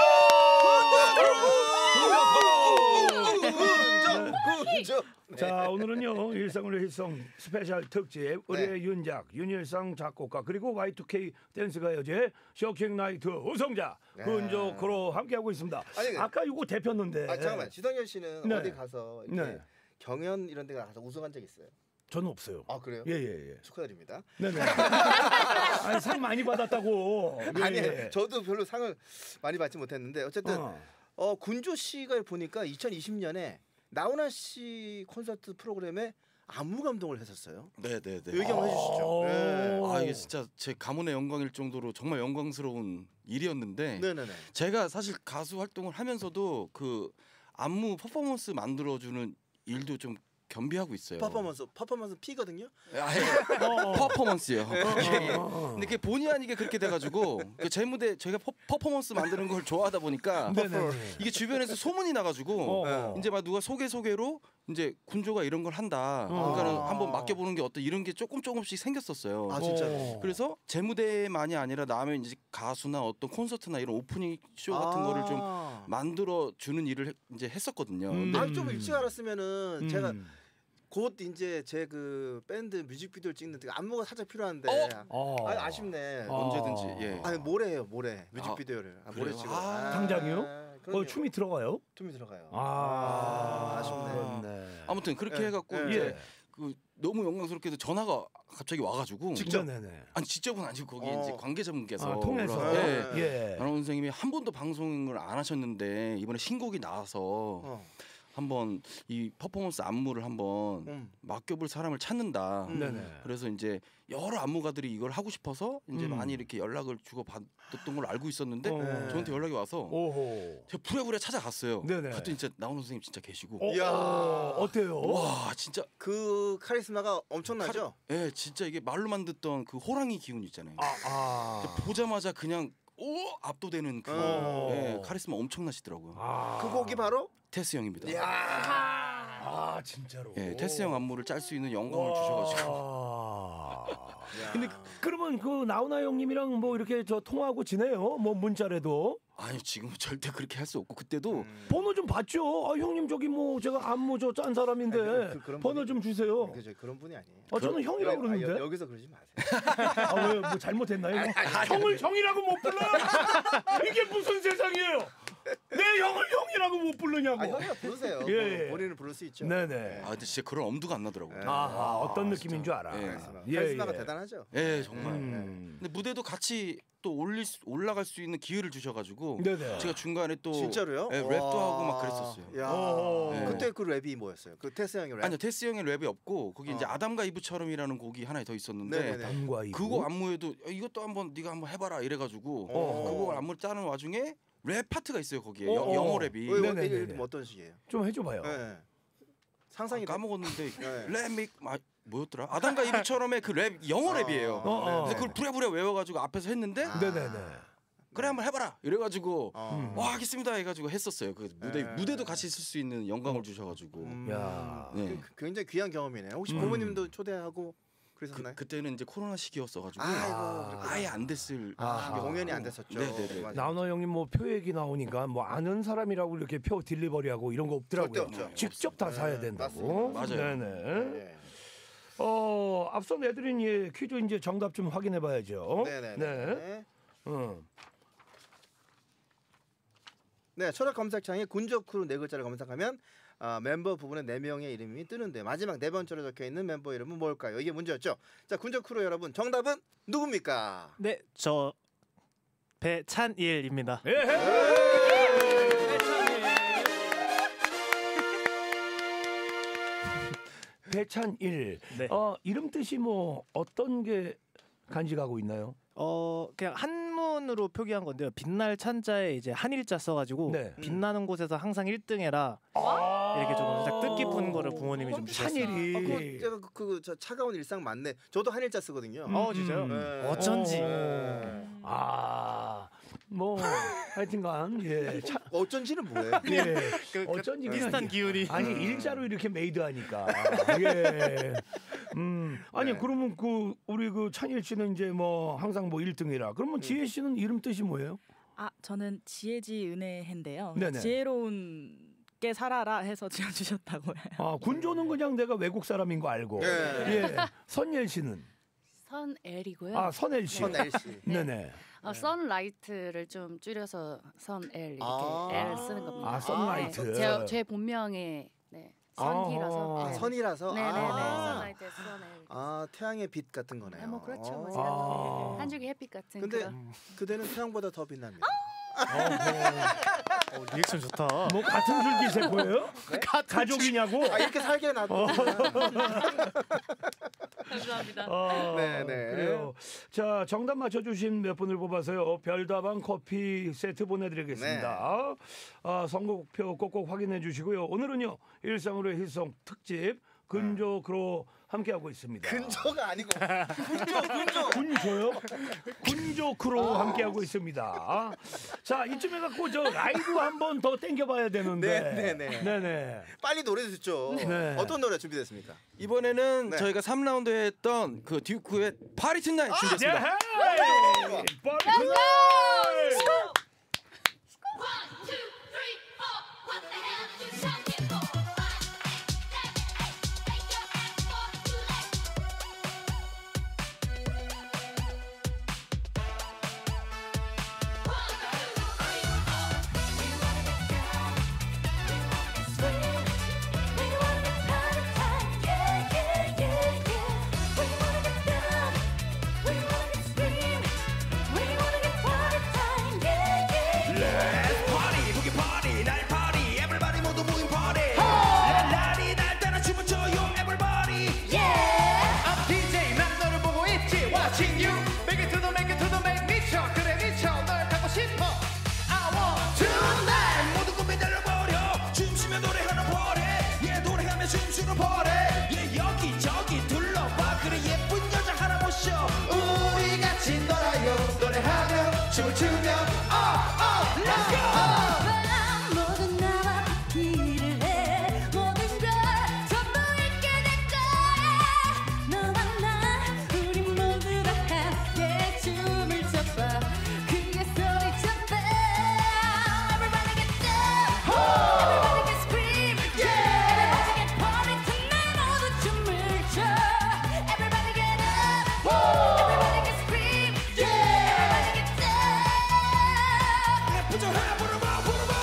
군조. 자, 오늘은요 일상으로 일성 스페셜 특집 우리의 윤작 윤일상 작곡가 그리고 와이 투 케이 댄스 가요제 쇼킹 나이트 우승자 네. 군조크로 함께하고 있습니다. 아니, 아까 이거 대표였는데. 아 잠깐만 지성현 씨는 네. 어디 가서 이렇게 네. 경연 이런 데 가서 우승한 적 있어요? 저는 없어요. 아 그래요? 예예예. 예. 축하드립니다. 네네. 아니, 상 많이 받았다고. 예, 아니 예. 저도 별로 상을 많이 받지 못했는데 어쨌든 어. 어, 군조 씨가 보니까 이천이십 년에 나훈아 씨 콘서트 프로그램에 안무 감동을 했었어요. 네, 네, 네. 얘기 한번 해주시죠. 네. 아 이게 진짜 제 가문의 영광일 정도로 정말 영광스러운 일이었는데 네네네. 제가 사실 가수 활동을 하면서도 그 안무 퍼포먼스 만들어주는 일도 좀 겸비하고 있어요. 퍼포먼스 퍼포먼스 P거든요. 아, 예. 어. 퍼포먼스요. 어, 예, 예. 어, 어. 근데 그게 본의 아니게 그렇게 돼가지고 그 제 무대 제가 퍼, 퍼포먼스 만드는 걸 좋아하다 보니까 네네. 이게 주변에서 소문이 나가지고 어. 이제 막 누가 소개 소개로 이제 군조가 이런 걸 한다. 어. 그러니까는 아. 한번 맡겨보는 게 어때 이런 게 조금 조금씩 생겼었어요. 아 진짜. 어. 그래서 제 무대만이 아니라 남의 이제 가수나 어떤 콘서트나 이런 오프닝 쇼 같은 아. 거를 좀 만들어 주는 일을 해- 이제 했었거든요. 음. 근데 아좀 일찍 알았으면은 음. 제가 곧 이제 제 그 밴드 뮤직비디오 찍는데 안무가 살짝 필요한데 어. 아, 아쉽네. 어. 언제든지 예. 아니 모레 해요 모레 뮤직비디오를 아, 모레 그래요? 찍어. 아, 당장이요? 그럼요. 어, 춤이 들어가요? 춤이 들어가요. 아, 아쉽네. 그렇네. 아무튼 그렇게 예. 해갖고 예. 이제 그 너무 영광스럽게도 전화가 갑자기 와가지고 직접 네네. 아니 직접은 아니고 거기 어. 이제 관계자분께서 아, 통해서. 그래서, 예. 예. 아나운서 선생님이 한 번도 방송을 안 하셨는데 이번에 신곡이 나와서 어. 한번 이 퍼포먼스 안무를 한번 음. 맡겨볼 사람을 찾는다. 음. 네네. 그래서 이제 여러 안무가들이 이걸 하고 싶어서 이제 음. 많이 이렇게 연락을 주고 받았던 걸로 알고 있었는데 어. 저한테 연락이 와서 오호. 제가 부랴부랴 찾아갔어요. 네네. 그때 진짜 나훈아 선생님 진짜 계시고 어, 이야. 어때요? 와 진짜 그 카리스마가 엄청나죠? 예 진짜 이게 말로만 듣던 그 호랑이 기운 있잖아요. 아, 아. 보자마자 그냥 오 압도되는 그 어. 예, 카리스마 엄청나시더라고요. 아. 그 곡이 바로 테스 형입니다. 야. 아, 진짜로. 예, 테스 형 안무를 짤 수 있는 영광을 주셔가지고. 와. 야. 근데 그러면 그 나훈아 형님이랑 뭐 이렇게 저 통화하고 지내요? 뭐 문자라도 아니 지금은 절대 그렇게 할 수 없고 그때도 음. 번호 좀 받죠. 아, 형님 저기 뭐 제가 안무 저 짠 사람인데 아니, 그- 그- 그런 번호 분이- 좀 주세요. 그죠 그런 분이 아니에요. 아, 저는 형이라고 여- 그러는데. 여, 여기서 그러지 마세요. 아, 왜 뭐 잘못했나요? 형을 형이라고 못 불러요? 이게 무슨 세상이에요? 내 형을 형이라고 못 부르냐고. 아 형이라 부르세요. 예, 예. 뭐, 본인은 부를 수 있죠. 네네. 아 근데 진짜 그런 엄두가 안 나더라고요. 예. 아하, 어떤 느낌인 줄 알아. 예. 카리스마. 예, 카리스마가 예. 대단하죠. 예 정말. 음. 근데 무대도 같이 또 올릴 수, 올라갈 수 있는 기회를 주셔가지고 네네. 제가 중간에 또 진짜로요? 예, 랩도 와. 하고 막 그랬었어요. 야. 어. 예. 그때 그 랩이 뭐였어요? 그 테스 형의 랩. 아니요 테스 형의 랩이 없고 거기 이제 어. 아담과 이브처럼이라는 곡이 하나 더 있었는데 네네네. 남과 이브. 그거 안무에도 야, 이것도 한번 네가 한번 해봐라 이래가지고 어. 그거 안무를 짜는 와중에 랩 파트가 있어요 거기에 어, 여- 어. 영어 랩이. 왜, 네네네네. 이게 뭐 어떤 식이에요? 좀 해줘봐요. 예. 상상이 아, 까먹었는데 네. 랩이 아, 뭐였더라? 아담과 이브처럼의 그 랩 영어 랩이에요. 어, 어. 그래서 그걸 부랴부랴 외워가지고 앞에서 했는데 아. 네네네. 그래 한번 해봐라 이래가지고 어. 와 하겠습니다 해가지고 했었어요. 그 무대 네. 무대도 같이 쓸 수 있는 영광을 주셔가지고 음. 야. 네. 그- 굉장히 귀한 경험이네요. 혹시 음. 부모님도 초대하고 그, 그러셨나요? 그때는 이제 코로나 시기였어가지고 아이고, 아. 그렇구나. 아예 안 됐을 아. 시기였거든요. 공연이 안 됐었죠. 네네네. 맞아요. 나훈아 형님 뭐 표 얘기 나오니까 뭐 아는 사람이라고 이렇게 표 딜리버리하고 이런 거 없더라고요. 절대 없죠. 직접 다 네, 사야 된다고. 맞습니다. 맞아요. 네네. 네. 어 앞서 내드린 예 퀴즈 이제 정답 좀 확인해 봐야죠. 네네네. 네. 네. 응. 네, 철학 검색창에 군적크루 네 글자를 검색하면 아, 멤버 부분의 네 명의 이름이 뜨는데 마지막 네 번째로 적혀 있는 mem버 이름은 뭘까요? 이게 문제였죠. 자, 군적크루 여러분, 정답은 누굽니까? 네, 저 배찬일입니다. 배찬일. 네. 어 이름 뜻이 뭐 어떤 게 간직하고 있나요? 어 그냥 한문으로 표기한 건데요. 빛날 찬자에 이제 한일자 써가지고 네. 빛나는 곳에서 항상 일 등해라 이렇게 조금 살짝 뜻깊은 거를 부모님이 좀 주셨어요. 찬일이. 아, 그 제가 그, 그, 저 차가운 일상 맞네. 저도 한일자 쓰거든요. 어 진짜요? 네. 어쩐지. 네. 아, 뭐 하여튼간 예, 차, 어쩐지는 뭐예요? 예, 그, 그 어쩐지 비슷한 그냥 기운이. 아니 일자로 이렇게 메이드하니까 예, 음, 아니 네. 그러면 그 우리 그 찬일 씨는 이제 뭐 항상 뭐 일 등이라 그러면 지혜 씨는 이름 뜻이 뭐예요? 아 저는 지혜지 은혜인데요. 네네. 지혜로운 게 살아라 해서 지어주셨다고요. 아 군조는 그냥 내가 외국 사람인 거 알고, 네. 예, 선예일 씨는 선엘이고요. 아 선엘 씨, 선엘 씨. 네네, 어, 선라이트를 좀 줄여서 선엘 이렇게 아. L 쓰는 겁니다. 아 선라이트. 네, 제, 제 본명의 네, 선희라서. 아, 네. 선이라서. 네네네. 아. 선라이트 선엘. 아, 태양의 빛 같은 거네요. 네, 뭐 그렇죠. 뭐 어. 제가 아. 한 줄기 햇빛 같은 근데 그런. 그대는 태양보다 더 빛납니다. 어, 리액션 좋다. 뭐 같은 줄기 세포예요? 가족이냐고? 아, 이렇게 살게 놔둬. 감사합니다. 아, 네, 네. 그래요. 자, 정답 맞춰주신 몇 분을 뽑아서요. 별다방 커피 세트 보내드리겠습니다. 아, 선곡표 꼭꼭 확인해 주시고요. 오늘은요 일상으로의 힐송 특집 근조크로 함께하고 있습니다. 근조가 아니고 군조, 군조. 군조요? 군조크로 함께하고 있습니다. 자, 이쯤에 갖고 저 라이브 한 번 더 땡겨봐야 되는데. 네네네. 네네. 빨리 노래 듣죠. 네. 어떤 노래 준비됐습니까? 이번에는 네. 저희가 삼 라운드 했던 그 듀크의 파리 투나잇 준비했습니다. 예! 빠르 파리 부기 파리 날 파리 에브리바디 모두 모인 파리 랄라리 날 따라 춤을 춰요 에브리바디 I'm 디제이 난 너를 보고 있지 Watching you Make it to the make it to the make 미쳐 그래 미쳐 널 타고 싶어 I want tonight 모든 꿈이 날려버려 춤추며 노래하는 파리 예 노래하며 춤추는 파리 예 여기저기 둘러봐 그래 예쁜 여자 하나 모셔 우리 같이 놀아요 노래하며 춤을 추며 어, Let's go 모두 나와 파티를 해 모든 걸 전부 잊게 될 거야 너와 나 우리 모두 다 함께 춤을 춰봐 크게 소리쳐봐 Everybody get down Everybody get scream Everybody get party tonight 모두 춤을 춰 Everybody get up Everybody get scream Everybody get down Put your hand 부르봐 부르봐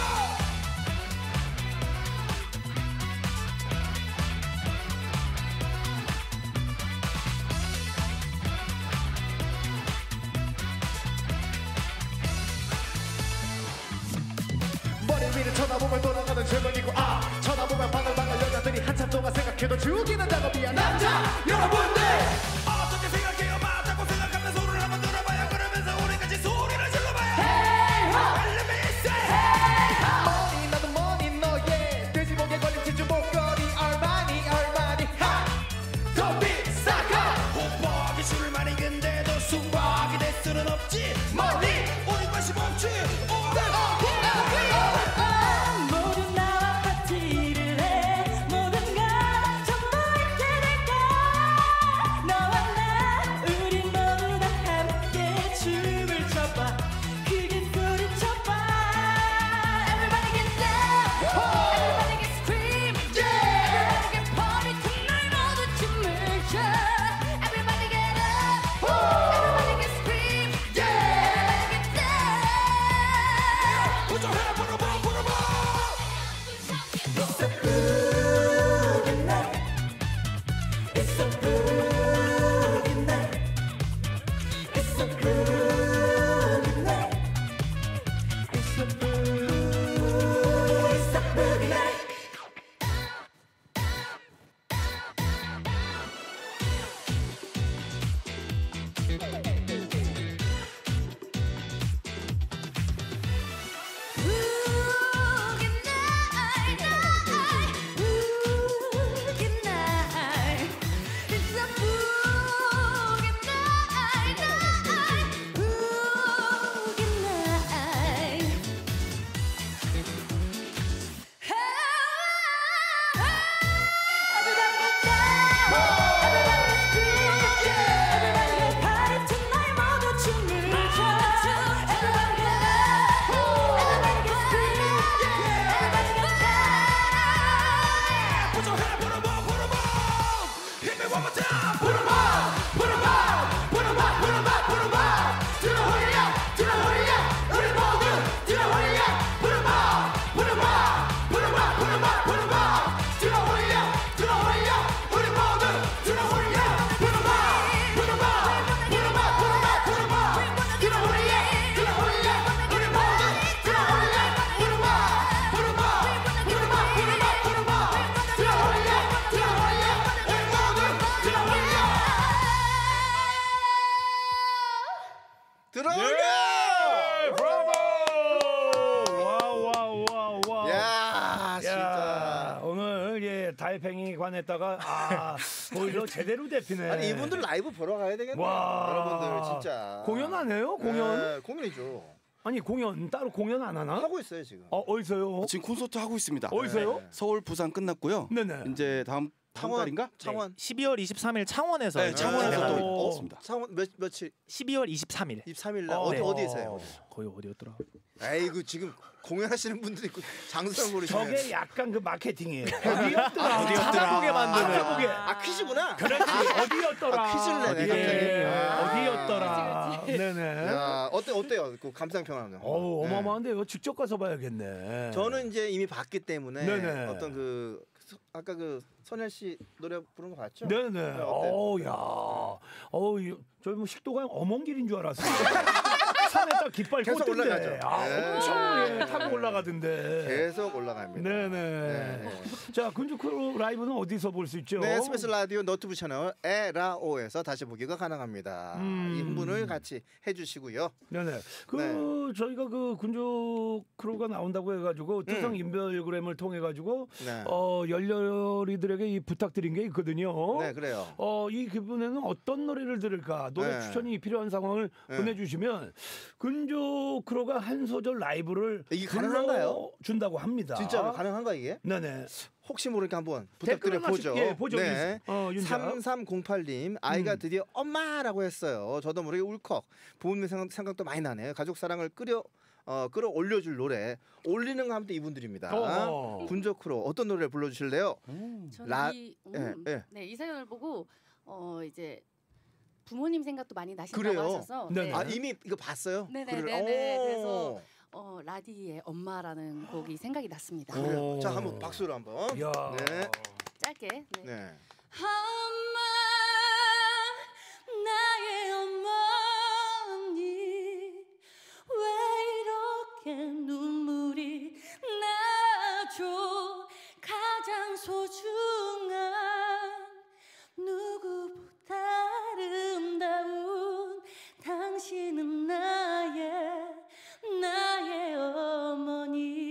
머리 위를 쳐다보면 돌아가는 절벽이고 아 쳐다보면 바글바글 여자들이 한참 동안 생각해도 죽이는 작업이야 남자 여러분들 어떻게 생각해요 맞다고 생각하면 소리를 한번 들어봐요 그러면서 우리 같이 소리를 질러봐요 Let me say 머니 나도 머니 너의 돼지고기에 걸린 진주 목걸이 얼마니 얼마니 하더 비싸가 호박이 술을 많이 근데도 수박이 될 수는 없지 머니 우리 관심 없지 모두 나와 파티를 해 모든 걸 전부 잊게 될 거야 진짜. 야, 오늘 예 달팽이 관했다가 아 보일러 제대로 데피네. 아니 이분들 라이브 보러 가야 되겠네요. 와. 여러분들 진짜. 공연 안 해요? 공연? 네, 공연이죠. 아니 공연 따로 공연 안 하나? 하고 있어요 지금. 어 어디서요? 지금 콘서트 하고 있습니다. 어디서요? 네. 서울, 부산 끝났고요. 네네. 이제 다음 다음 창원, 달인가? 창원. 십이월 이십삼일 창원에서 네, 창원에서 진행하는 또 어. 있습니다. 창원 몇 며칠? 십이월 이십삼일 이십삼일 날 어, 어디 네. 어디에서요? 거기 어디였더라? 에이구 지금 공연하시는 분들이 있고 장수를 모르시네. 저게 약간 그 마케팅이에요. 어디였더라? 어디였더라? 찾아보게 만드는. 찾아보게. 아 퀴즈구나. 그렇지. 어디였더라? 아, 퀴즈를 내네, 예. 갑자기. 아. 어디였더라? 네네. 야 어때 어때요? 그 감상평하는. 어우 어마어마한데요. 직접 가서 봐야겠네. 저는 이제 이미 봤기 때문에 네네. 어떤 그 소- 아까 그 선열 씨 노래 부른 거 봤죠? 네네. 어때요? 어우 야. 어우 저희 뭐 식도가 어멍길인 줄 알았어요. 산에 딱 깃발 계속 꽂던데. 올라가죠. 아, 네. 엄청 예, 타고 올라가던데. 계속 올라갑니다. 네네. 네. 자 군주크루 라이브는 어디서 볼 수 있죠? 네, 에스비에스 라디오 너튜브 채널 에라오에서 다시 보기가 가능합니다. 음. 이 흥분을 같이 해주시고요. 네네. 그 네. 저희가 그 군주 크루가 나온다고 해가지고 투성 음. 인별그램을 통해 가지고 네, 어 열렬이들에게 이 부탁드린 게 있거든요. 네 그래요. 어, 이 기분에는 어떤 노래를 들을까 노래 네. 추천이 필요한 상황을 네. 보내주시면 군주 크루가 한 소절 라이브를 이게 가능한가요? 준다고 합니다. 진짜 가능한가 이게? 네네. 혹시 모르니까 한번 댓글 부탁드려 보죠. 하나씩, 예, 보죠. 네. 어, 윤자. 삼삼공팔님 아이가 음. 드디어 엄마라고 했어요. 저도 모르게 울컥. 부모님 생각, 생각도 많이 나네요. 가족 사랑을 끌어 어, 끌어올려줄 노래 올리는 거 하면 또 이분들입니다. 어. 군조크로 어떤 노래를 불러주실래요? 저는 라- 이, 예, 음, 예. 네, 이 사연을 보고 어 이제 부모님 생각도 많이 나신다고 그래요? 하셔서 네네. 아 이미 이거 봤어요? 네네, 글을? 네네. 오. 그래서 어, 라디의 엄마라는 곡이 생각이 났습니다. 오. 그래요. 자 한번 박수로 한번. 야. 네. 짧게. 네. 네. 엄마 나의 어머니 왜 이렇게 눈물이 나죠 가장 소중한 누구보다 아름다운 당신은 나의 나의 어머니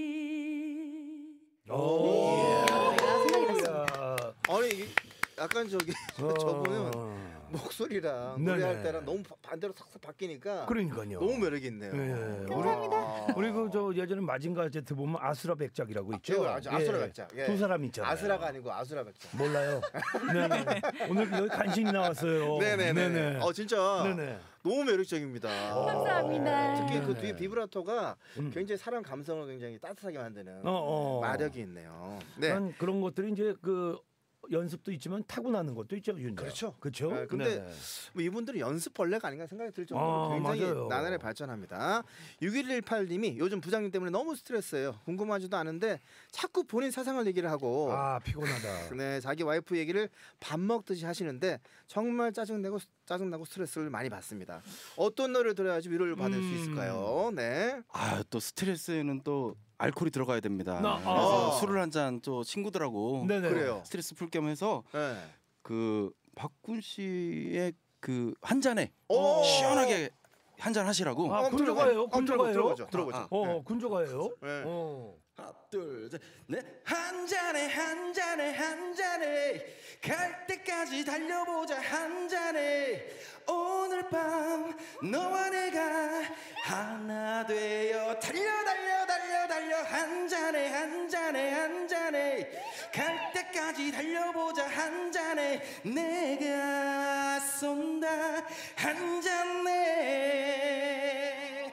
오. 노래가 생각이 났습니다. 야. 아니 이- 약간 저기 어. 저분은 목소리랑 네네. 노래할 때랑 너무 바- 반대로 싹싹 바뀌니까 그러니까요. 너무 매력이 있네요. 예. 감사합니다. 우리 그 저 예전에 마징가 제트 보면 아수라 백작이라고 있죠. 아, 아주 아수라 백작. 예. 두 사람 있잖아요. 아수라가 아니고 아수라 백작. 몰라요. 네네. 오늘 여기 간신히 나왔어요. 네네네. 네네. 어 진짜 네네. 너무 매력적입니다. 감사합니다. 특히 그 네네. 뒤에 비브라토가 음. 굉장히 사람 감성을 굉장히 따뜻하게 만드는 어, 어. 마력이 있네요. 네. 난 그런 것들이 이제 그 연습도 있지만 타고나는 것도 있죠, 윤자. 그렇죠. 그렇죠. 네, 근데 뭐 이분들이 연습 벌레가 아닌가 생각이 들 정도로 아, 굉장히 맞아요. 나날에 발전합니다. 육일일팔님이 요즘 부장님 때문에 너무 스트레스예요. 궁금하지도 않은데 자꾸 본인 사상을 얘기를 하고 아 피곤하다. 네, 자기 와이프 얘기를 밥 먹듯이 하시는데 정말 짜증내고 짜증나고 스트레스를 많이 받습니다. 어떤 노래를 들어야지 위로를 받을 음. 수 있을까요? 네. 아 또 스트레스에는 또 알코올이 들어가야 됩니다. 나- 그래서 아. 술을 한 잔 또 친구들하고 네네. 그래요. 스트레스 풀 겸 해서 네. 그 박군 씨의 그 한 잔에 오. 시원하게 한 잔 하시라고. 아, 한번 군조가예요? 들어가- 한번 들어가- 군조가예요? 들어보죠. 들어보죠. 아, 아. 어, 네. 군조가예요? 네. 어. 하나 둘셋넷한 잔에 한 잔에 한 잔에 갈 때까지 달려보자 한 잔에 오늘 밤 너와 내가 하나 되어 달려 달려 달려 달려 한 잔에 한 잔에 한 잔에 갈 때까지 달려보자 한 잔에 내가 쏜다 한 잔에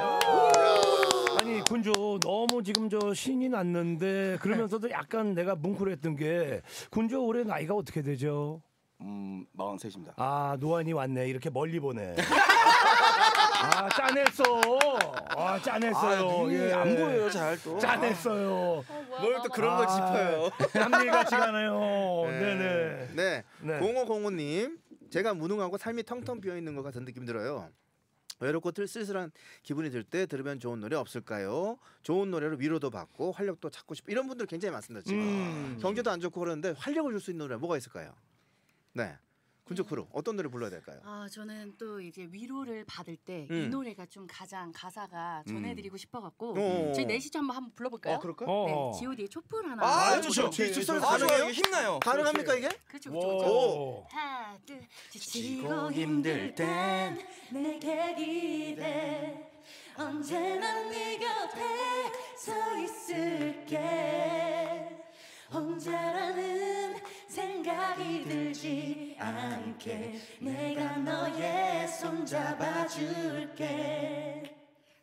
아니 군조 너무 지금 저 신이 났는데 그러면서도 약간 내가 뭉클했던 게 군조 올해 나이가 어떻게 되죠? 음 마흔셋입니다. 아 노안이 왔네 이렇게 멀리 보네. 아 짠했어. 아 짠했어요. 아, 눈이 예. 안 보여요 잘 또. 짠했어요. 뭘 또 그런 걸 짚어요. 남일같이 가네요. 네. 네네. 네. 네. 공오공오님 제가 무능하고 삶이 텅텅 비어 있는 것 같은 느낌 들어요. 외롭고 쓸쓸한 기분이 들 때 들으면 좋은 노래 없을까요? 좋은 노래로 위로도 받고 활력도 찾고 싶고 이런 분들 굉장히 많습니다 지금. 음. 경제도 안 좋고 그러는데 활력을 줄 수 있는 노래 뭐가 있을까요? 네, 군조 크루 어떤 노래 불러야 될까요? 아 저는 또 이제 위로를 받을 때 이 음. 노래가 좀 가장 가사가 음. 전해드리고 싶어갖고 어. 저희 넷이서 한번 한번 불러볼까요? 어, 그럴까? 어. 네, 지오디의 촛불 하나. 아, 아, 좋죠. 좋죠. 뒷소리 아, 좋아요. 가능해요? 이거 힘나요. 가능합니까 이게? 그렇죠, 그렇죠. 오. 하나, 둘, 지치고 힘들 땐 내게 기대 언제나 네 곁에 서 있을게 혼자라는 생각이 들지 않게 내가 너의 손 잡아줄게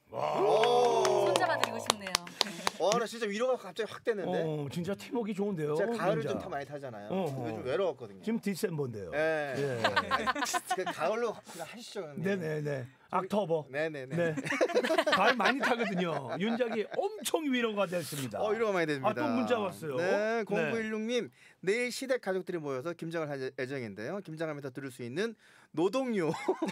손잡아드리고 싶네요. 와, 나 진짜 위로가 갑자기 확 되는데. 어, 진짜 팀워크 좋은데요. 제가 가을을 진짜. 좀 더 많이 타잖아요. 어, 어. 요즘 외로웠거든요. 지금 디셈버인데요. 예. 예. 그 가을로 그냥 하시죠. 형님. 네네네. 악토버. 네네네. 네. 가을 많이 타거든요. 윤작이 엄청 위로가 됐습니다. 어, 위로가 많이 됩니다. 아, 또 문자 왔어요. 네, 공구일육 님 내일 시댁 가족들이 모여서 김장을 할 예정인데요. 김장하면서 들을 수 있는 노동요.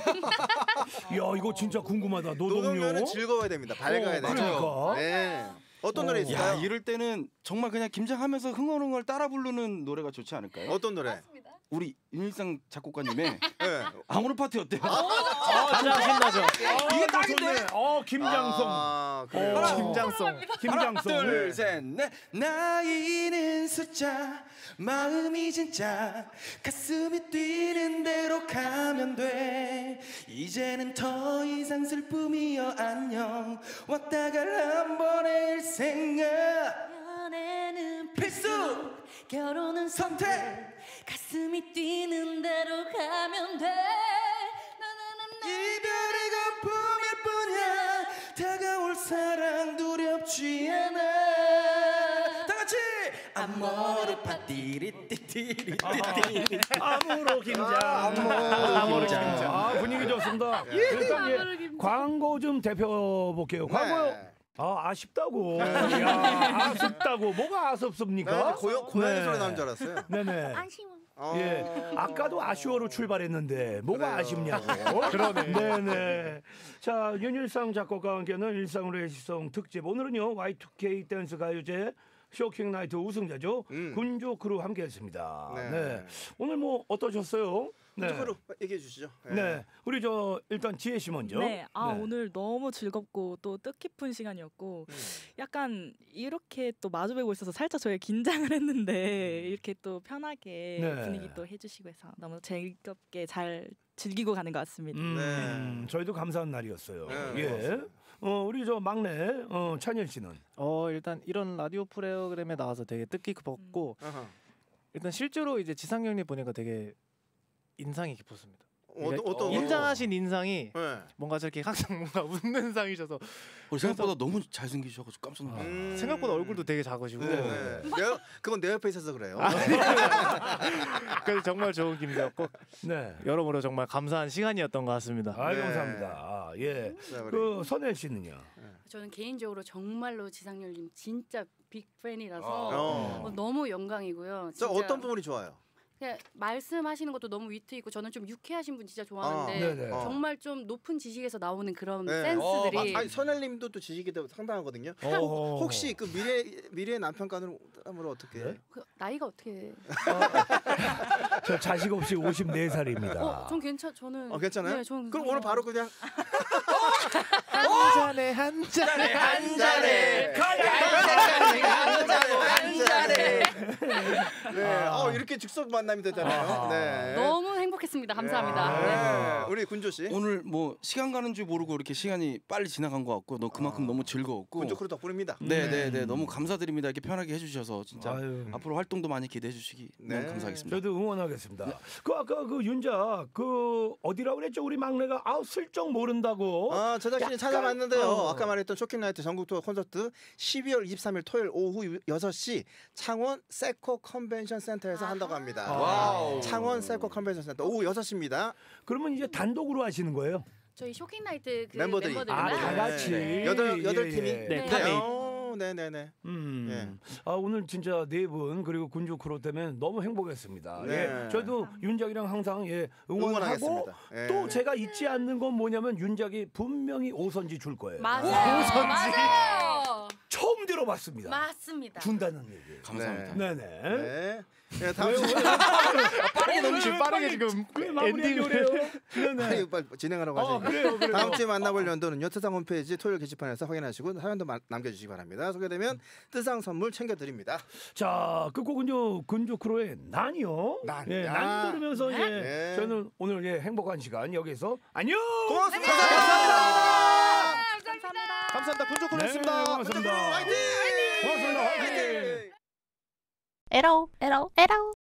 야, 이거 진짜 궁금하다. 노동요. 노동요는 즐거워야 됩니다. 밝아야 어, 돼요. 그러니까. 네. 어떤 어. 노래 야, 있을까요? 이럴 때는 정말 그냥 김장하면서 흥얼흥얼 따라 부르는 노래가 좋지 않을까요? 어떤 노래? 우리 윤일상 작곡가님의 네. 아모르 파티 어때요? 진짜 신나죠. 이게 딱인데. 어, 김장성. 아, 그래요. 어. 김장송. 김장성. 둘, 셋, 넷. 나이는 숫자, 마음이 진짜 가슴이 뛰는 대로 가면 돼. 이제는 더 이상 슬픔이여 안녕. 왔다가 한 번의 일생아. 연애는 필수! 결혼은 선택! 가슴이 뛰는 대로 가면 돼 나나나나. 이별의 거품일 뿐이야. 다가올 사랑 두렵지 않아. 다 같이 아모르 파티리띠띠리띠띠. 아무로 김장. 아무로 김장. 김장. 아, 분위기 좋습니다. 일단 예, 광고 좀 대표 볼게요. 광고요. 네. 아, 아쉽다고. 야, 아쉽다고. 뭐가 아쉽습니까? 나 고요 고양이 네. 소리 나는 줄 알았어요. 네네. 안심은. 어. 예, 아까도 아쉬워로 출발했는데 뭐가 그래요. 아쉽냐고. 그러네. 네네. 자, 윤일상 작곡가와 함께하는 일상으로 일시성 특집. 오늘은요 와이 투 케이 댄스 가요제 쇼킹 나이트 우승자죠. 음. 군조 크루 함께했습니다. 네. 네. 오늘 뭐 어떠셨어요? 네. 쪽으로 얘기해 주시죠. 네. 우리 저 일단 지혜 씨 먼저. 네, 아 네. 오늘 너무 즐겁고 또 뜻깊은 시간이었고 음. 약간 이렇게 또 마주보고 있어서 살짝 저희 긴장을 했는데 이렇게 또 편하게 네. 분위기 또 해주시고 해서 너무 즐겁게 잘 즐기고 가는 것 같습니다. 음, 네. 저희도 감사한 날이었어요. 네, 예. 고맙습니다. 어, 우리 저 막내 어, 찬열 씨는. 어 일단 이런 라디오 프로그램에 나와서 되게 뜻깊었고 아하. 일단 실제로 이제 지상렬님 보니까 되게 인상이 깊었습니다. 어떤 어떤 인장하신 인상이 네. 뭔가 저렇게 항상 뭔가 웃는 상이셔서 우리 생각보다 너무 잘생기셔가지고 깜짝 놀랐어요. 음. 생각보다 얼굴도 되게 작으시고 네. 네. 내, 그건 내 옆에 있어서 그래요. 그래서 정말 좋은 김이었고 네. 여러모로 정말 감사한 시간이었던 것 같습니다. 아, 네. 감사합니다. 아, 예. 자, 우리. 그 선혜 씨는요. 저는 개인적으로 정말로 지상렬님 진짜 빅 팬이라서 어. 어, 너무 영광이고요. 저 진짜 어떤 부분이 좋아요? 그냥 말씀하시는 것도 너무 위트 있고 저는 좀 유쾌하신 분 진짜 아, 좋아하는데 네네. 어. 정말 좀 높은 지식에서 나오는 그런 네. 센스들이 아, 아니 선혜님도 또 지식이 또 상당하거든요. 어허. 혹시 그 미래 미래 남편간으로 어떻게? 네? 그 나이가 어떻게? 저 자식 없이 오십네 살입니다. 어, 전 괜찮. 저는. 어 괜찮아요? 네, 저는 그럼 오늘 바로 그냥 한 잔에 한 잔에 한 잔에 한 잔에 네. 어 이렇게 즉석 만남이 되잖아요. 네. 너무 행복했습니다. 감사합니다. 네. 네. 우리 군조 씨. 오늘 뭐 시간 가는 줄 모르고 이렇게 시간이 빨리 지나간 것 같고 너 그만큼 너무 즐거웠고 군조 크루 덕분입니다. 네네네 너무 감사드립니다. 이렇게 편하게 해주셔서 진짜 아유. 앞으로 활동도 많이 기대해 주시기 네. 너무 감사하겠습니다. 저도 응원하겠습니다. 그 아까 그 윤자 그 어디라고 그랬죠? 우리 막내가 아우 슬쩍 모른다고. 아, 제작진이 약간, 찾아봤는데요. 어. 아까 말했던 쇼킹 나이트 전국 투어 콘서트 십이월 이십삼일 토요일 오후 여섯 시 창원 세코 컨벤션 센터에서 한다고 합니다. 와우. 창원 세코 컨벤션 센터 오후 여섯 시입니다. 그러면 이제 단독으로 하시는 거예요? 저희 쇼킹 나이트 그 멤버들이. 멤버들이랑 아, 다 같이. 네. 여덟 여덟 예, 팀이. 예. 네, 네. 탑 에잇. 어, 네네네. 음. 예. 아 오늘 진짜 네 분 그리고 군주 크루 때문에 너무 행복했습니다. 네. 예. 저도 윤작이랑 항상 예 응원하고 응원하겠습니다. 예. 또 제가 잊지 않는 건 뭐냐면 윤작이 분명히 오선지 줄 거예요. 맞아요. 맞아요. 처음 들어봤습니다. 맞습니다. 준다는 얘기. 감사합니다. 네네. 네. 예, 다음 왜요? 주 왜요? 빠르게 너무 지금 빠르게 지금 왜 마무리하려고 그래요? 네네. 아니, 빨리 진행하라고 어, 하시니까. 그래요, 그래요. 다음 주에 만나볼 연도는요. 뜨상 홈페이지 토요일 게시판에서 확인하시고 사연도 마- 남겨주시기 바랍니다. 소개되면 뜨상 선물 챙겨드립니다. 자, 끝곡은요 근조크로의 난이요. 난. 예, 야. 난 들으면서 예, 네. 저는 오늘 예 행복한 시간 여기서 안녕. 고맙습니다. 감사합니다. 감사합니다. 군조크로였습니다. 네, 고맙습니다. 화이팅! 고맙습니다. 화이팅. 에러 에러 에러